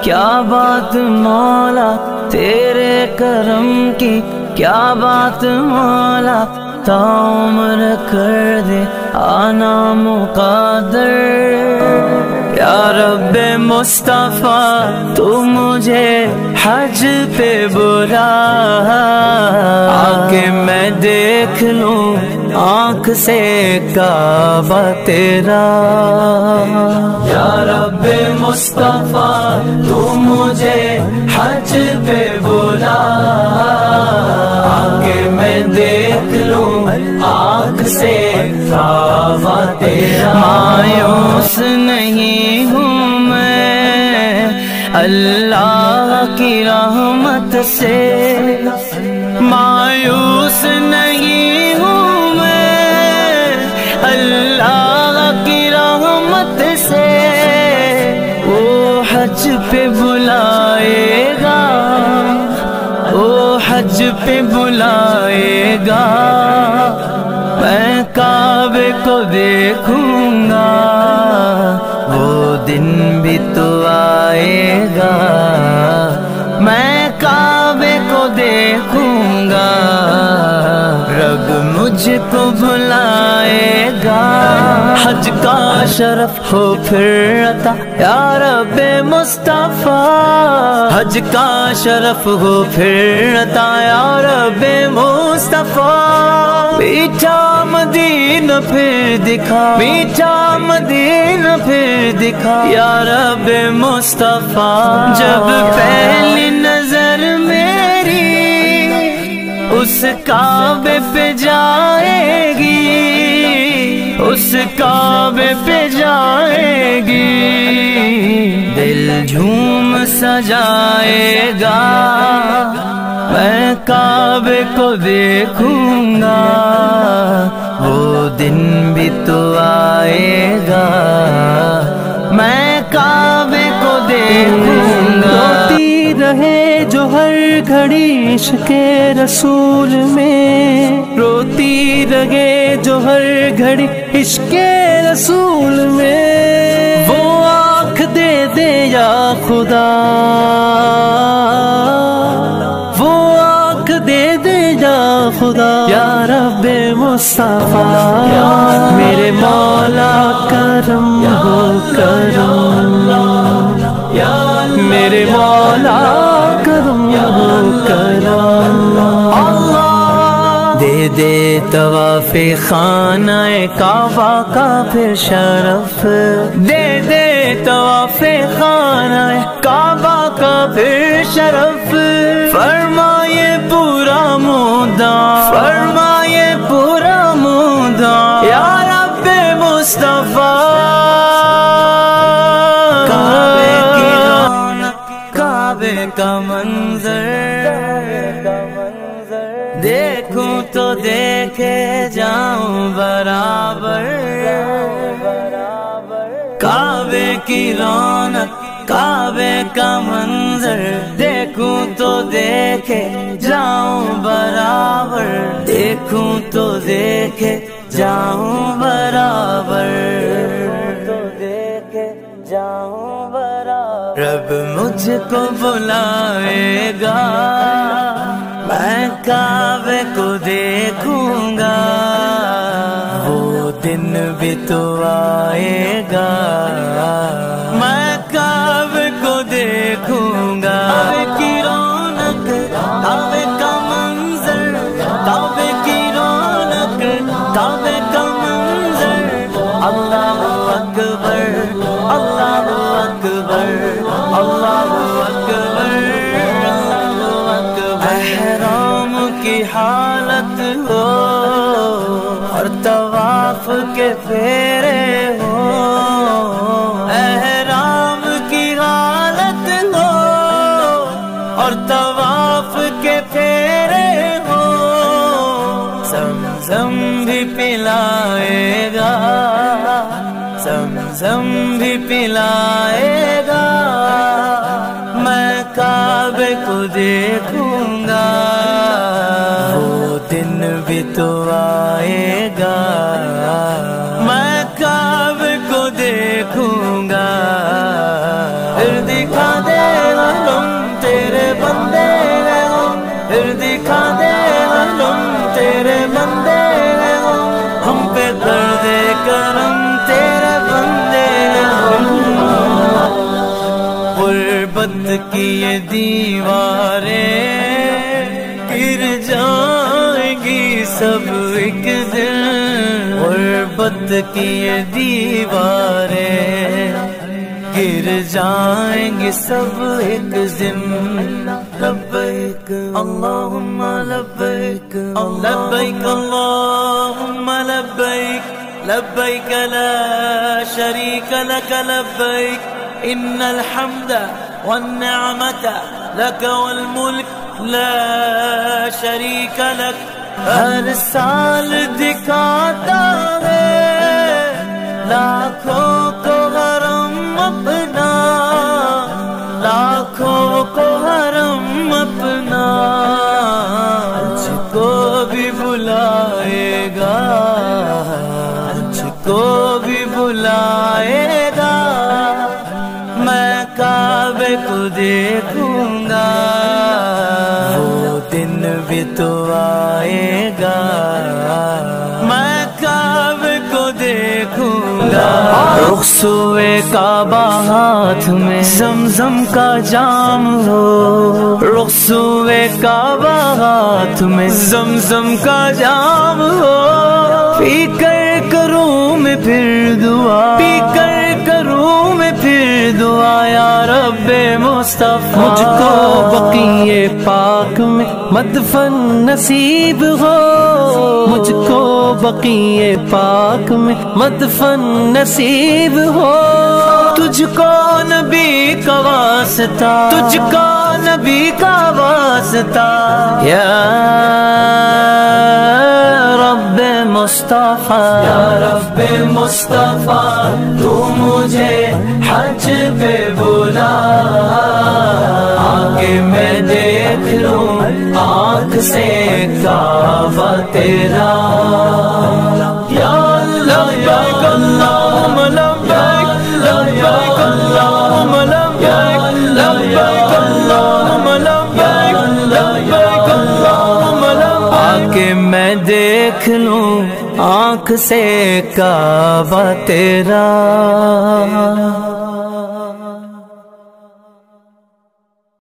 کیا بات مولا تیرے کرم کی، کیا بات مولا تا عمر کر دے آنا مقدر۔ یا رب مصطفیٰ تو مجھے حج پہ بلا، آکے میں دیکھ لوں آنکھ سے کعبہ تیرا۔ یا رب مصطفیٰ تو مجھے حج پہ بلا، آکے میں دیکھ لوں آنکھ سے کعبہ تیرا۔ مایوس نہیں ہوں میں اللہ کی رحمت سے، مایوس نہیں ہوں میں اللہ کی رحمت سے۔ وہ حج پہ بلائے گا، وہ حج پہ بلائے گا، میں کعبے کو دیکھوں گا، وہ دن بھی تو آئے گا، میں کعبے کو دیکھوں گا، رب مجھ کو بلائے گا۔ حج کا شرف ہو پھر عطا یا رب مصطفیٰ، حج کا شرف ہو پھر عطا یا رب مصطفیٰ۔ میٹھا مدینہ پھر دکھا، میٹھا مدینہ پھر دکھا یا رب مصطفیٰ۔ جب پہلی نظر میری اس کعبے پہ جائے گی، اس کعبے پہ جائے گی، دل جھوم سجائے گا، میں کعبے کو دیکھوں گا، وہ دن بھی تو آئے گا، میں کعبے کو دیکھوں گا۔ روتی رہے جو ہر گھڑی عشق رسول میں، روتی رہے جو ہر گھڑی عشق رسول میں، وہ آنکھ دے دے یا خدا، وہ آنکھ دے دے یا خدا۔ یا رب مصطفیٰ میرے مولا کرم ہو کرم، میرے مولا کرم ہو کرم۔ دے دے طواف خانہ کعبہ کا پھر شرف، دے دے طواف خانہ کعبہ کا پھر شرف، فرمائے پورا مدام، فرمائے پورا مدام یا رب مصطفیٰ۔ کعبے کی رونق، کعبے کا منظر دیکھوں تو دیکھے جاؤں برابر، کعبے کی رونق، کعبے کا منظر دیکھوں تو دیکھے جاؤں برابر، دیکھوں تو دیکھے جاؤں برابر، تو دیکھے جاؤں برابر۔ رب مجھ کو بلائے گا، میں کعبے کو دیکھوں گا، وہ دن بھی تو آئے گا، میں کعبے کو دیکھوں گا۔ کعبے کی رونق، کعبے کا منظر، کعبے کی رونق، کعبے کا منظر، اللہ اکبر، اللہ اکبر، اللہ اکبر، اللہ اکبر۔ احرام کی حالت ہو اور طواف کے پھیرے ہو، احرام کی حالت ہو اور طواف کے پھیرے ہو، زمزم بھی پلائے گا، زمزم بھی پلائے گا، میں کعبے کو دیکھوں گا، وہ دن بھی تو آئے گا، میں کعبے کو دیکھوں گا، پھر دکھا دے غربت کی یہ دیواریں گر جائیں گی سب ایک دن، غربت کی یہ دیواریں گر جائیں گے سب ایک دن۔ لبیک اللہم لبیک، لبیک اللہم لبیک، لبیک لا شریک لک لبیک، ان الحمد والنعمت لک والملک لا شریک لک۔ ہر سال دکھاتا ہے لاکھوں کو حرم اپنا، لاکھوں کو حرم اپنا، مجھ کو بھی بلائے گا، مجھ کو بھی بلائے گا، میں کعبے کو دیکھوں گا، وہ دن بھی تو آئے گا، میں کعبے کو دیکھوں گا۔ رخسوئے کعبہ ہاتھ میں زمزم کا جام ہو، رخسوئے کعبہ ہاتھ میں زمزم کا جام ہو، پی کر کروں میں پھر دعا، پی کر کروں میں پھر دعا، یا رب مصطفیٰ مجھ کو بقیع پاک میں مدفن نصیب ہو، مجھ کو بقیع پاک میں مدفن نصیب ہو، تجھ کو نبی کا واسطہ، تجھ کو نبی کا واسطہ، یا رب مصطفیٰ، یا رب مصطفیٰ تو مجھے حج پہ بلا، آگے میں دیکھ لوں آنکھ سے کعبہ تیرا، یا لبیک اللہم لبیک، لبیک اللہم لبیک، لبیک اللہم لبیک، لبیک اللہم لبیک، آگے میں دیکھ لوں آنکھ سے کعبہ تیرا۔